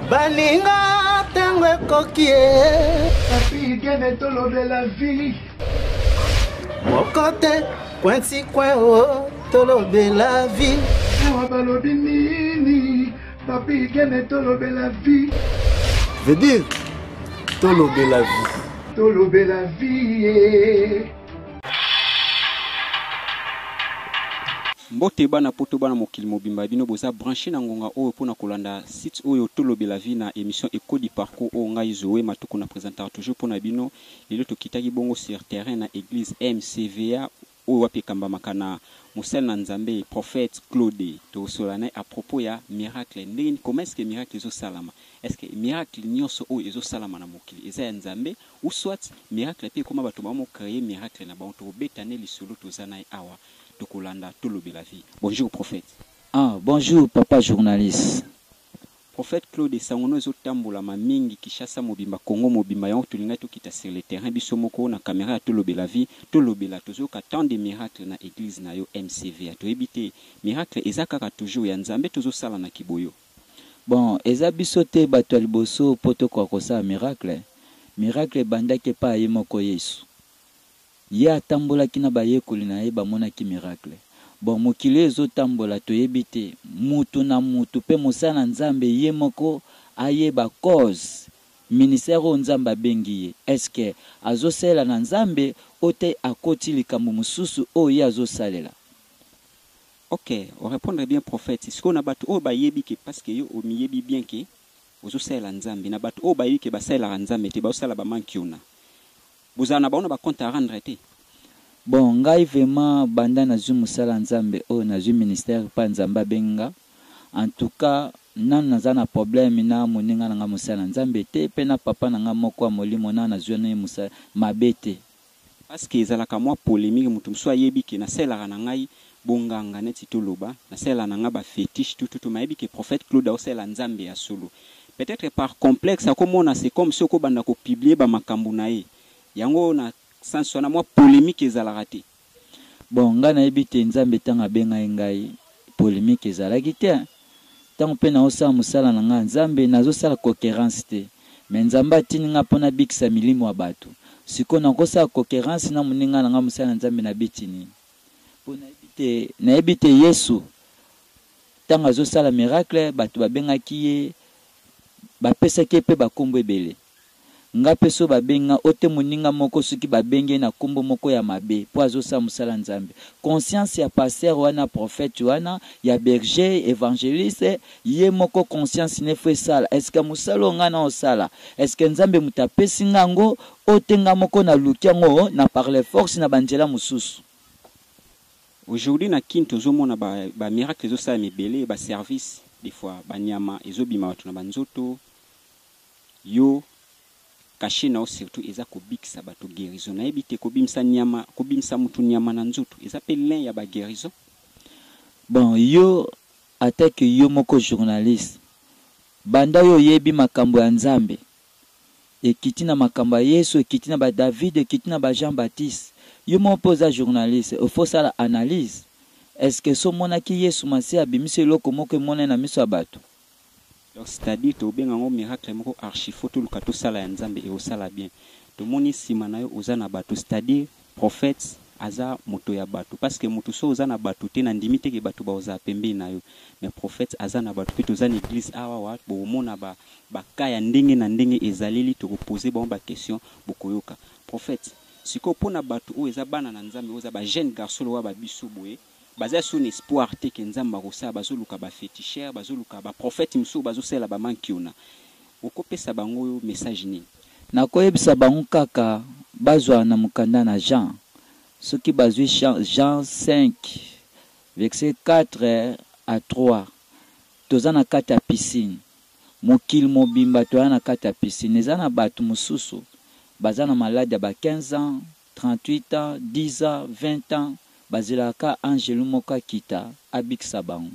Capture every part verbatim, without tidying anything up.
Baninga tengwe kokie Papi gene tolo de la vie Mokote kwensi kwen o tolo de la vie Ewa balobi nini Papi gene tolo de la vie Veut dire tolo de la vie Tolo de la vie Mbote bana poto bana mokili mobimba bino boza branché na ngonga oyo pona kolanda site oyo tolobe la vie na émission Écho du parcours o ngai Zoé matuko na présentateur toujours pona bino lelo tokitaki bongo sur terrain na église M C V A oyo wapi kamba makana mosel na nzambe prophète Claude to solana à propos ya miracle ndenge comment est-ce que miracle ezo salama est-ce que miracle nyonso oyo ezo salama na mokili eza ya nzambe ou soit miracle pe koma bato ba mo créer miracle na ba to betane lisolo to zana awa de Kolanda Tolobe la vie. Bonjour prophète. Ah, bonjour papa journaliste. Prophète Claude Sangono ezo tambola ma mingi Kishasa mobimba Congo mobimba yango tolinga to kita sur le terrain biso moko na caméra ya Tolobe la vie, Tolobe la tozo ka tant de miracles na église na yo M C V A to ebité miracle ezaka toujours ya nzambe tozo sala na kiboyo. Bon, eza biso te bato ya liboso poto kwa kosa miracle. Miracle bandaki pa ye moko Yesu. Ye atambolaki na bayekoli na ye bamonaki miracle. Bon mokili ezo tambola toyebi te mutu na mutu pe mosala nzambe ye moko ayeba cause ministère o nzambe abengi ye. Est-ce que azosala na nzambe ote akoti likambo mususu o ye azosalela? Ok, on répondrait bien prophète. Est-ce qu'on a battu o bayebi ke parce que yo o miyebi bien ke ozosala nzambe na battu o bayebi ke basala nzambe te basala ba mankiona. Bozana baona ba compte à rendre te. Bon, ngai vraiment banda na zu musala nzambe o na zu ministère pa nzamba benga. En tout cas, nan nazana problème na moninga na musala nzambe te pe na papa na nga moko a molimo na na zu na musala mabete. Parce que ezalaka mwa polémique mutu mso ayebi ke na sela na ngai bonganga neti toloba na sela na nga ba fétiche tout tout mayebi ke prophète Claude o sela nzambe ya solo. Peut-être par complexe akomona c'est comme ce ko banda ko publier ba makambu na ye. Yango na sanso na mwa polémique ezalaka te. Bon nga na ebite nzambe tanga benga ngai polémique ezalaki te. Tant pe na osa musala na nga nzambe nazo sala cohérence te. Mais nzamba atini nga pona bikisa milimo wa bato. Siko na kosa cohérence na muninga na nga musala nzambe na bitini. Pona ebite na ebite Yesu tanga zo sala miracle bato babengaki ye bapesaki pe bakombo ebele. Nga peso babenga ote muninga moko suki babenge na kombo moko ya mabe po azosa musala nzambe. Conscience ya pasteur wana prophète wana ya berger évangéliste ye moko conscience ne fait sala. Est-ce que musalo nga na osala? Est-ce que nzambe mutapesi ngango ote nga moko na lukiango na par les forces na banjela mususu? Aujourd'hui na kinto zomona ba ba miracle zo sala mebele ba service des fois ba nyama ezobima watu na banzoto yo caché na surtout eza ko bikisa bato guérison na ebite ko bimsa nyama ko bimsa mutu nyama na nzoto eza pe lin ya ba guérison. Bon yo attaque yo moko journaliste banda yo yebi makambo ya nzambe ekiti na makambo ya Yesu ekiti na ba David ekiti na ba Jean Baptiste yo mo posa journaliste il faut ça la analyse. Est-ce que so mona ki Yesu masi abimise loko moko mona na miso bato? Donc c'est-à-dire to benga ngo miracle moko archi photo lukato sala ya nzambe e osala bien. To moni sima na yo ozana bato c'est-à-dire prophète aza moto ya bato parce que moto so ozana bato te na ndimite ke bato ba oza pembe na yo. Mais prophète azana bato pe to zana église awa wa bo mona ba ba kaya ndenge na ndenge ezaleli to poser bon ba question bokoyoka. Prophète siko pona bato o eza bana na nzambe oza ba jeune garçon wa ba biso boye baza son espoir te ke nzamba kosa bazoluka ba féticheur bazoluka ba prophète mso bazosela ba mankiona okopesa bango yo message ni na koyebisa bango kaka bazwa na mukanda na Jean soki bazwi Jean cinq verset quatre à trois toza na kati ya piscine mokili mobimba toza na kati ya piscine eza na bato mususu baza na malade ya ba quinze ans trente-huit ans dix ans vingt ans bazilaka angelu moka kita abikisa bango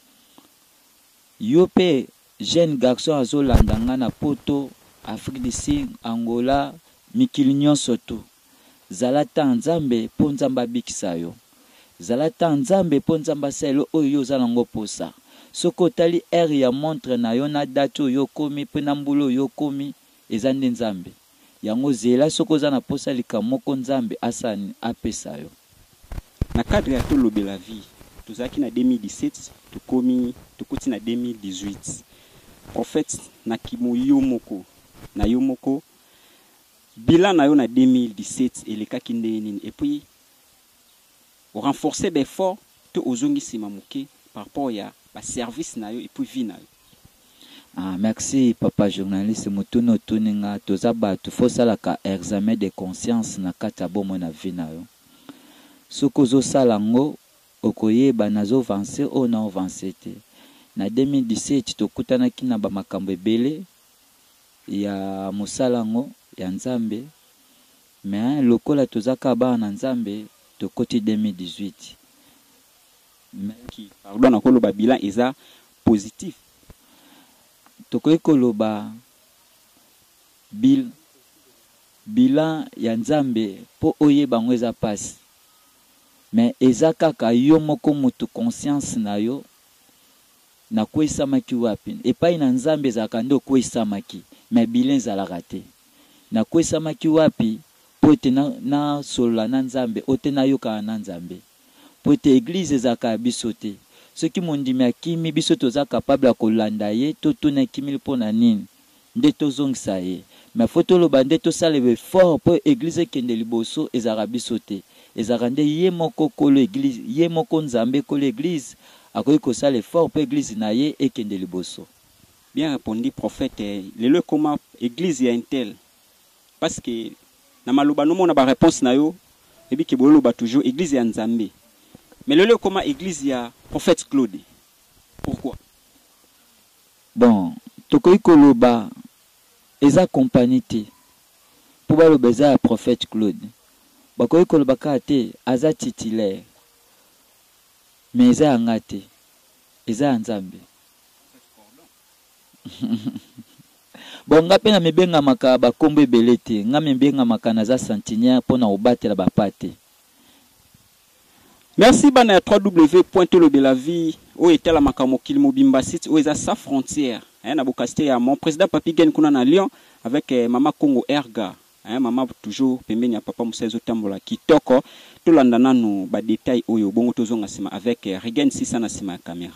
yo pe jeune garçon azolanda nga na poto Afrique du Sud Angola mikili nyonso tu zalata nzambe po nzamba abikisa yo zalata nzambe po nzamba selo oyo yo zalango posa soko tali er ya montre na yo na date oyo komi pe na mbula oyo komi eza nde nzambe yango zela soko za na posa lika moko nzambe asani apesa yo na cadre ya tolobela vie tozaki na deux mille dix-sept tokomi tokoti na deux mille dix-huit prophète na kimo yo moko na yo moko bilan na yo na deux mille dix-sept elekaki nde nini et puis renforcer l'effort to ozongi sima moke par rapport ya ba service na yo et puis vie na yo. Ah, merci papa journaliste mutuno tuninga toza batu fosala ka examen de conscience na kata bomo na vie na yo soko zo salango okoyeba nazo avancer o na avancer te na deux mille dix-sept tokutana kina ba makambo ebele ya musalango ya nzambe mais lokola tozaka ba na nzambe tokoti deux mille dix-huit mais qui pardon na koloba bilan eza positif tokoki koloba bil bilan ya nzambe po oyeba ngo eza pasi mais eza kaka yo moko mutu conscience na yo na kwesamaki wapi epai na nzambe ezalaka nde okwesamaki mais bilan ezalaka te na kwesamaki wapi po ete na, na solola na nzambe ote na yoka na nzambe po ete eglize ezalaka biso te soki mondimi akimi biso toza capable ya kolanda ye totuna kimili mpo na nini nde tozongisa ye mais fo toloba nde tosala effort mpo eglize ekende liboso ezalaka biso te ezalaka nde ye moko kolo eglize ye moko nzambe kolo eglize akoki kosala effort mpo eglize na ye ekende liboso. Bien répondu prophète lelo ekoma église ya intel parce que na maloba no mona ba réponse na yo ebi ke boloba toujours église ya nzambe mais lelo ekoma église ya prophète Claude. Pourquoi? Bon, tokoki koloba eza compagnie te po baloba eza ya prophète Claude bakoki koloba kaka te aza titulaire mais eza yanga te eza ya nzambe. Bon nga pe na mibengamaka bakombo ebele te nga mibengamaka naza centenaire mpona kobatela bapate. Merci bana ya w w w point tolobelavie oyo etelamaka mokili mobimba site oyo eza sa frontière hein, na bokasite ya mon président Papi Gen kuna na Lyon avec eh, mama Congo Erga hein, mama toujours pembeni ya papa Musa ezotambola kitoko tolanda nanu ba détail oyo bongo tozonga sima avec eh, Regen sisa na sima ya caméra.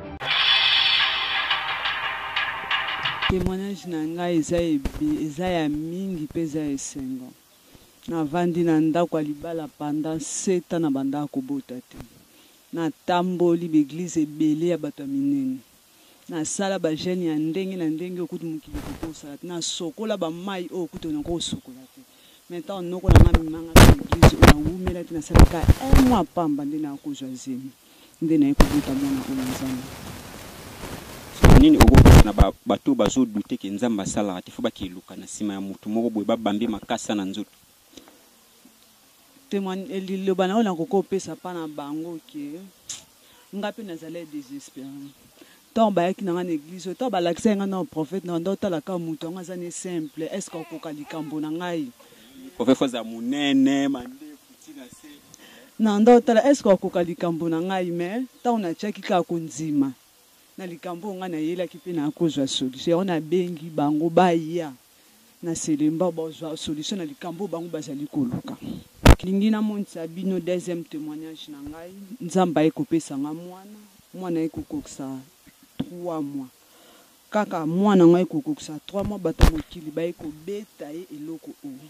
Témoignage na ngai eza eza ya mingi pe eza esengo na vandi na ndako ya libala pendant sept ans na banda kobota te na tamboli l'église ebele ya bato ya minene na sala ba jeune ya ndenge na ndenge okuti mokili kokosala te na sokola bamai oyo okuti onako osokola te maintenant noko na nga mimanga ka l'église oyo nawumela te nasalaka un mois pamba nde nakozwa zemi nde naye kobota mwana oyo nzambe nini okopesa na bato bazodute ke nzambe asalaka te fo bakiluka na nsima ya motu moko boye babambi makasa na nzoto témoigne liloba na ona kokopesa pa na bango ke nga pe nazala désespérant tant bayaki na nga na église tant balakisa nga na prophète na ndo talaka mutu nga za ne simple est-ce que okoka likambo na ngai prophète foza munene mande kutina se na ndo tala est-ce que okoka likambo na ngai mais tant on a chaki ka konzima na likambo nga na yela ki pe na kozwa solution on a bengi bango baya na selemba bozwa solution na likambo bango bazali koluka lingi na monisa bino deuxième témoignage na ngai nzamba ekopesa nga mwana mwana ekokokisa trois mois kaka mwana ngai ekokokisa trois mois bato mokili baekobeta ye eloko oyo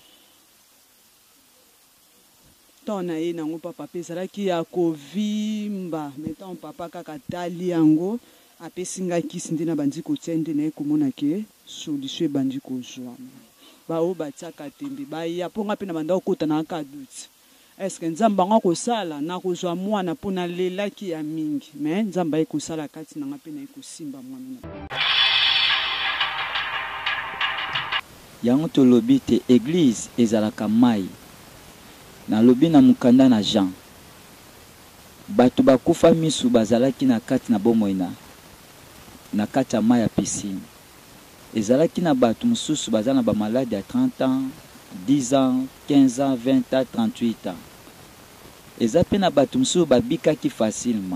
tona ye nango papa pe ezalaki ya kovimba metan papa kaka tali yango apesi ngai kisi nde na bandi kotia nde na ye komona ke solution ebandi kozwa bao batiaka tembe baya mpo nga mpe na banda okota na aka duti eske nzambe bango akosala na kozwa mwana mpo nalelaki ya mingi me nzambe ayekosala kati na nga mpe na ekosimba mwana na yango tolobi te église ezalaka mai nalobi na mokanda na Jean bato bakufa misu bazalaki na kati na bomoi na na kati ya mai ya piscine ezalaki na bato mosusu baza na bamalade ya trente ans dix ans quinze ans vingt ans trente-huit ans eza pe na bato mosusu babikaki facilement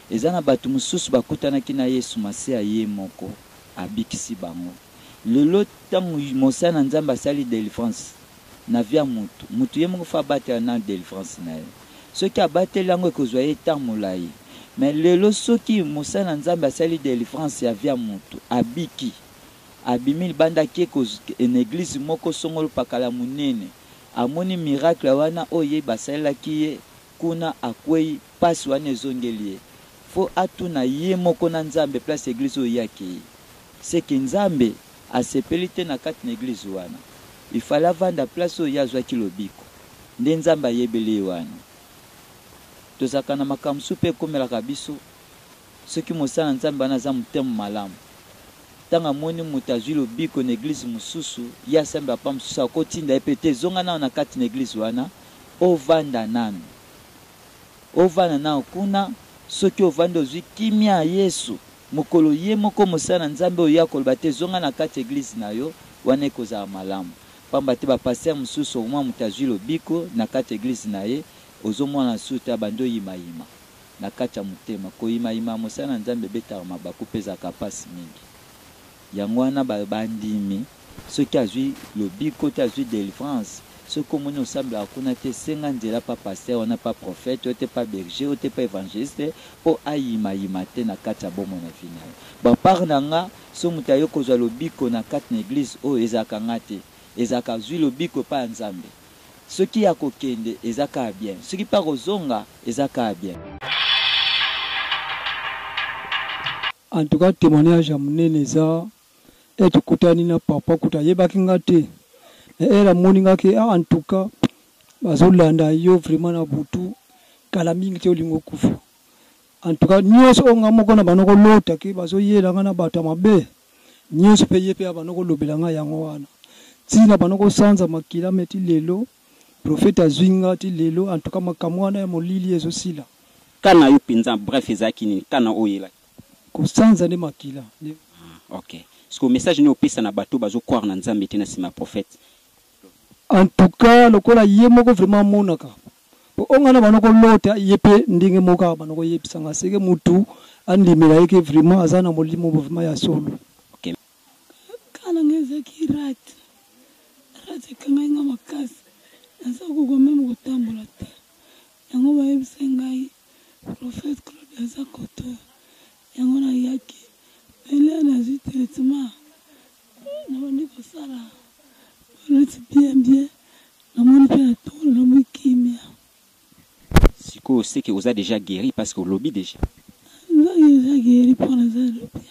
ezana batu mususu bakutanaki na Yesu mase aye moko abikisi bango. Lelo tangu mosana nzamba sali délivrance na via mutu mutu ye moko fa batela na délivrance na ye soki abateli yango ekozwa ye temps molai. Mais lelo soki mosana nzamba sali délivrance ya via mutu abiki abimi libanda ki en église moko songolo pakala munene amoni miracle wana oye basalaki ye kuna akwei pasi wana ezongeli ye fo atuna ye moko na nzambe place église oyo yaki seki nzambe asepeli te na kati na église wana ifala vanda place oyo yazwaki lobiko nde nzambe ayebeli wana tozaka na makambo supe ekomelaka biso soki mosala nzambe wana aza motema malamu tanga moni moto azwi lobiko na église mosusu ye asembe apa mosusu akotinda ye pe te ezonga nao na kati na église wana ovanda nanu ovanda nao kuna soki ovanda ozwi kimia ya Yesu mokolo ye moko mosala nzambe oyo akoloba te ezonga na kati église na yo wana ekozala malamu pamba te bapaster mosusu omwa moto azwi lobiko na kati église na ye ozomwana suta bando yimayima na kati ya motema koyimayima mosala nzambe betaka mabaku mpe ezalaka pasi mingi yango wana bandimi soki azwi lobiko te azwi délivrance soki omoni osambelaka kuna te senga nzela pa paster wana pa prophète oyo te pa berger oyo te pa évangéliste mpo ayimayima te na kati ya bomoi na vi na ye bapart na nga so moto ayo kozwa lobiko na kati na église oyo ezalaka nga te ezalaka azwi lobiko epai ya nzambe soki ya kokende ezaka bien soki pa kozonga ezaka bien. En tout cas témoignage ya monene eza etukutani na papa kuta yebaki nga te era moninga ke ah, en tout cas bazolanda yo vraiment na butu kala mingi te olingo kufa en tout cas nyonso onga moko na banoko lota ke bazoyela nga na bato mabe nyonso pe ye pe banoko lobela nga yango wana tina banoko sanza makila meti lelo prophète azwinga ti lelo en tout cas makamwana ya molili ezosila kana yo pinza bref ezaki ni kana oyela kusanza ne makila ne... ah, ok parce que message ni opesa na bato bazo croire na nzambe te na sima prophète en tout cas lokola ye moko vraiment monaka po onga na banoko lota ye pe ndenge moko banoko yebisanga seke mutu andimela yeke vraiment azana molimo vraiment ya solo. Ok kana ngeze kirat rat kanga nga makasi nasa kugome mukutambola te yango bayebise ngai prophète Claude aza koto yango na yaki ele nazwi traitement nabandi kosala boloti bien bien namoni mpe na tolo namoi kimia siko c'est que vous a déjà guéri parce que au lobby déjà nza déjà guéri pour les lobby.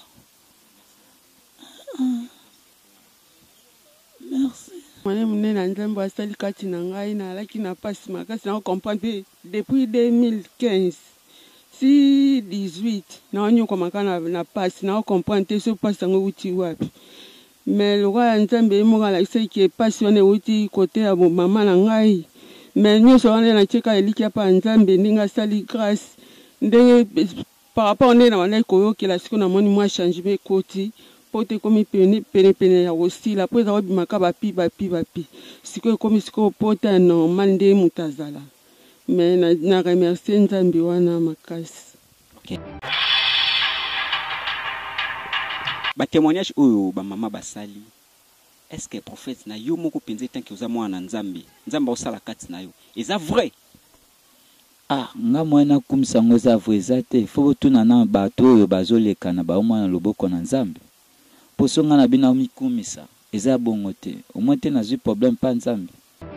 Merci. Mwana munene na nzambe asali kati na ngai na alaki na pasi makasi na comprendre depuis deux mille quinze si dix-huit na onyoka makana na pasi na comprendre te so pasi ngo uti wapi mais le roi nzambe mo la c'est que pasi wana uti côté ya mama na ngai mais nyoso wana na cheka eliki pa nzambe ninga sali grâce ndenge par rapport na wana koyokela siko na moni moi changement koti pote komi pene pene pene ya aussi la pose awa bimaka bapi bapi bapi siko komi siko pote normal nde mutazala mais na, na remercier nzambe wana makasi. Ok ba témoignage oyo ba mama basali est-ce que prophète na yo moko penze tant que oza mwana nzambe nzambe osala kati na yo eza vrai? Ah nga mwana kumsango za vrai za te fo tuna na bato oyo bazoleka na ba mwana loboko na nzambe posonga na bina mikumisa eza bongo te omwe te nazwi problème pa nzambe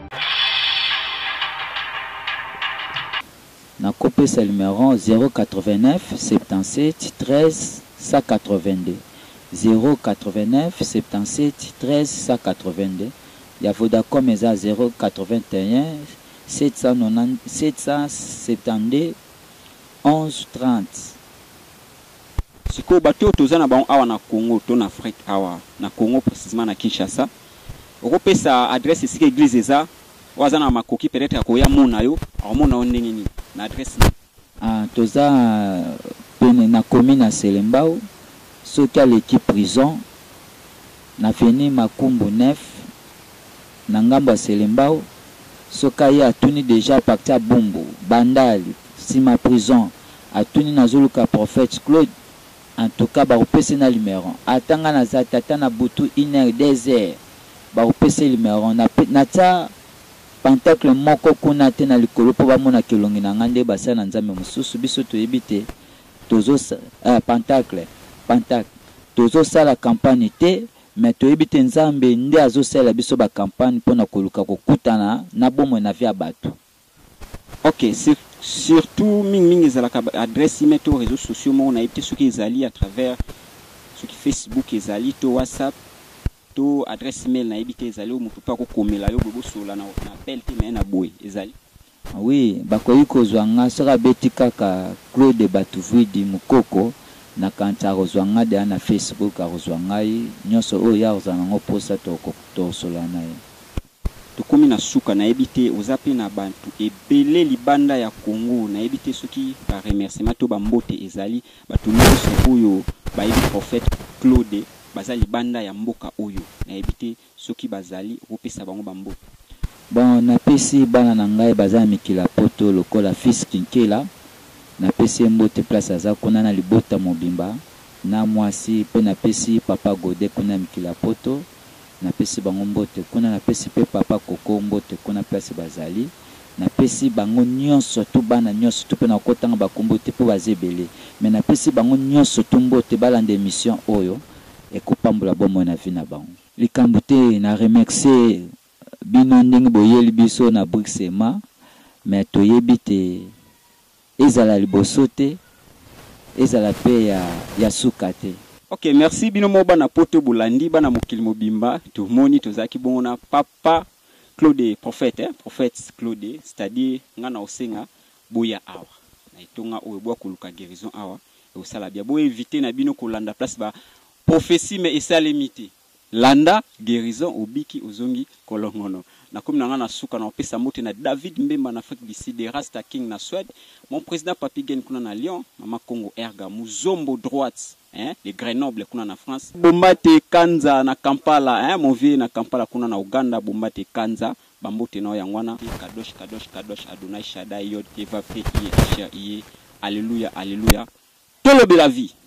na kopesa numéro zéro quatre-vingt-neuf soixante-dix-sept treize cent quatre-vingt-deux zéro quatre-vingt-neuf soixante-dix-sept treize cent quatre-vingt-deux ya Vodacom eza zéro quatre-vingt-un sept cent soixante-deux onze trente. Siko bato toza na bango awa na Congo to na Afrique awa na Congo précisément na Kinshasa okopesa adresse ici église eza waza na makoki peut-être akoya mona yo amona on nini na adresse ah toza pene na commune na Selembao soki à l'équipe prison na fini makumbu neuf na ngambo ya Selembao soka ya tuni déjà parti à Bumbu Bandali sima prison atuni nazoluka prophète Claude en tout cas ba opese na numéro atanga na za tata na butu une heure deux heures ba opese numéro na na ta pentacle moko kuna te na likolo po ba mona kelongi na ngande basa na nzambe mususu biso to yebite tozo uh, pentacle pentacle tozo sala campagne te mais to yebite nzambe nde azo sala biso ba campagne pona koluka kokutana na bomo na via bato. Ok, c'est surtout ming ming ezalaka adresse email to réseaux sociaux mo na yebite soki ezali à travers soki Facebook ezali to WhatsApp to adresse email na yebite ezali o mutu pa ko komela yo bobo sola na na appel te mais na boy ezali. Oui, bakoyi kozwanga soka beti kaka Claude Batuvidi Mukoko na kanta rozwanga de na Facebook rozwanga yi nyoso o ya rozanga ngo posta to to solana yi. Tukomi na suka na yebite ozape na bantu ebele libanda ya Congo na yebite soki ba remerciement to ba mbote ezali batu nyonso oyo ba yebi prophète Claude bazali libanda ya mboka oyo na yebite soki bazali opesa bango ba mbote. Bon, na pesi bana na ngai baza mikila poto lokola fils kinkela na pesi mbote place aza kuna na libota mobimba na mwasi pe na pesi papa Gode kuna mikila poto na pesi bango mbote kuna na pesi pe papa Koko mbote kuna place bazali na pesi bango nyonso to bana nyonso to pe na kotanga bakombo te po bazebele mais na pesi bango nyonso to mbote balanda émission oyo ekopambola bomo na vie na bango likambo te na remercier bino ndenge boyeli biso na Brixema mais toyebi te ezala liboso te ezala pe ya, ya suka te. Ok, merci bino mo bana poto bolandi bana mokili mobimba to moni tozaki bongo papa Claude prophète hein prophète Claude c'est-à-dire ngana osenga boya awa na itonga oyo bwa koluka guérison awa e osala bia bo éviter na bino kolanda place ba prophétie mais esalemité landa guérison obiki ozongi kolongono na comme na ngana suka na opesa mote na David Mbemba na Afrique du Sud Rasta King na Suède mon président Papi Gen kuna na Lyon mama Congo Erga Muzombo droite hein les Grenoble kuna na France Bombate Kanza na Kampala hein mon vieux na Kampala kuna na Uganda Bombate Kanza bambote na yangwana kadosh kadosh kadosh Adonai Shaddai Yod Eva Fe Iye Alléluia alléluia tolobe la vie.